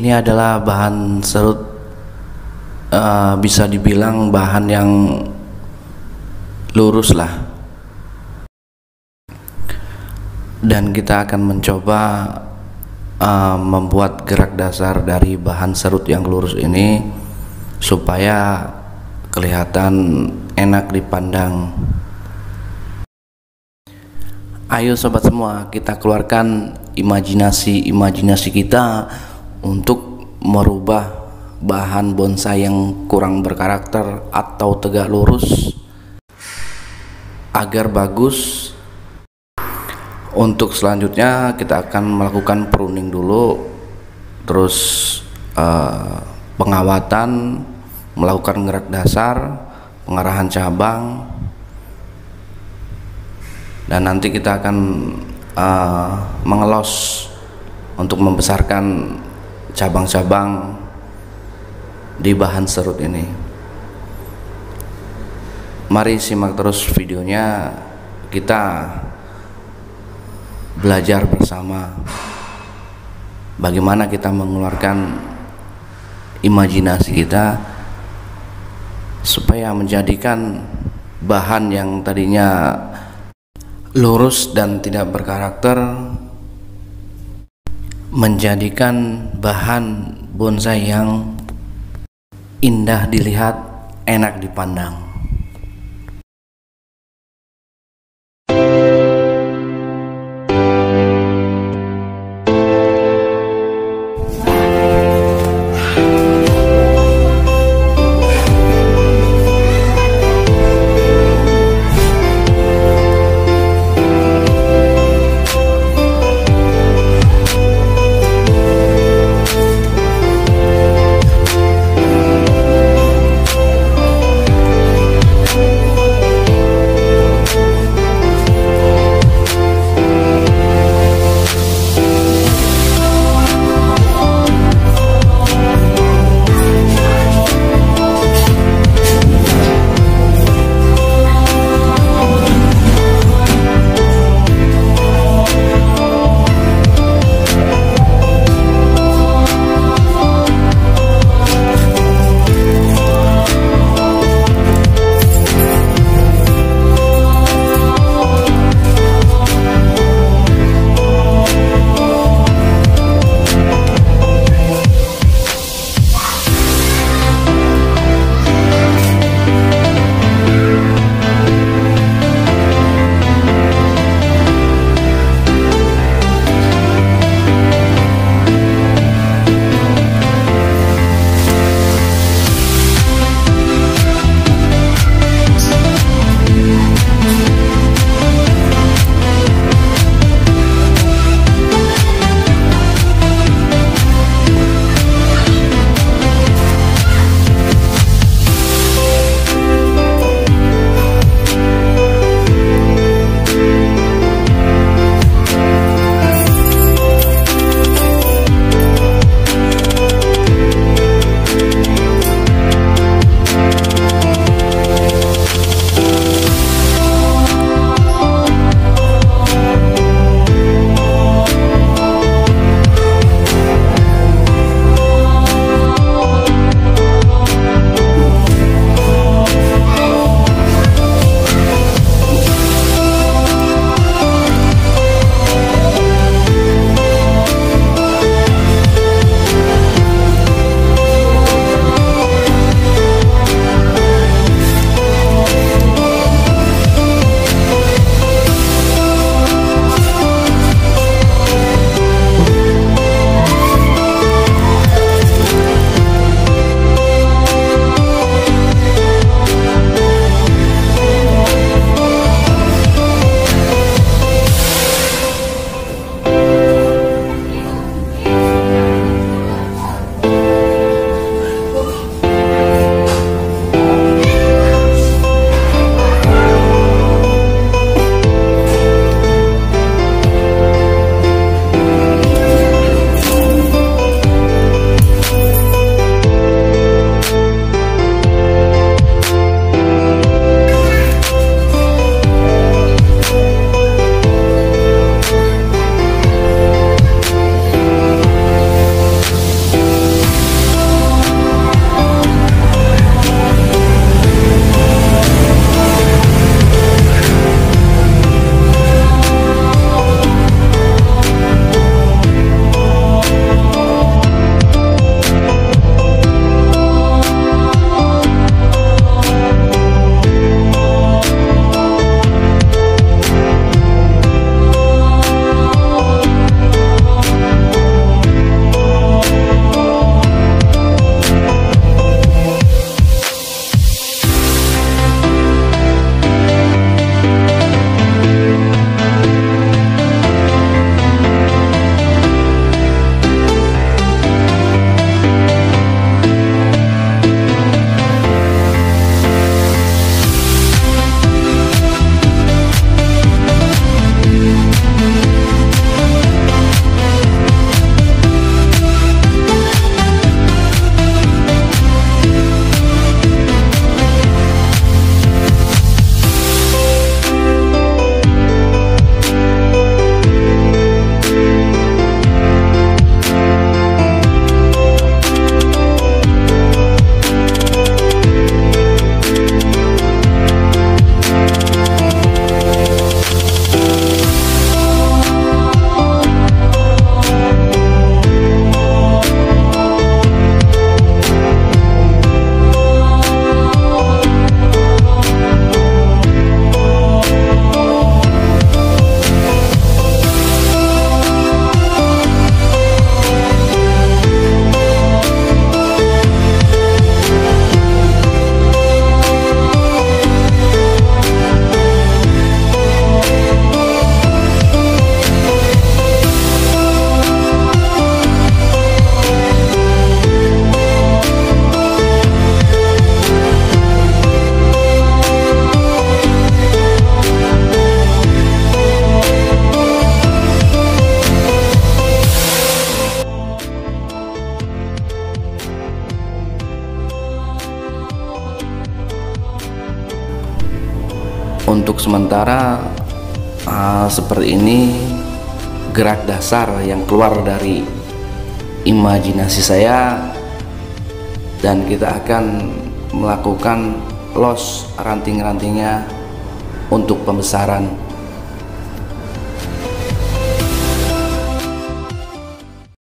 Ini adalah bahan serut, bisa dibilang bahan yang lurus lah, dan kita akan mencoba membuat gerak dasar dari bahan serut yang lurus ini supaya kelihatan enak dipandang. Ayo sobat semua, kita keluarkan imajinasi kita untuk merubah bahan bonsai yang kurang berkarakter atau tegak lurus agar bagus. Untuk selanjutnya kita akan melakukan pruning dulu, terus pengawatan, melakukan gerak dasar, pengarahan cabang, dan nanti kita akan mengelos untuk membesarkan cabang-cabang di bahan serut ini. Mari simak terus videonya, kita belajar bersama bagaimana kita mengeluarkan imajinasi kita supaya menjadikan bahan yang tadinya lurus dan tidak berkarakter menjadikan bahan bonsai yang indah dilihat, enak dipandang. untuk sementara seperti ini gerak dasar yang keluar dari imajinasi saya, dan kita akan melakukan los ranting-rantingnya untuk pembesaran.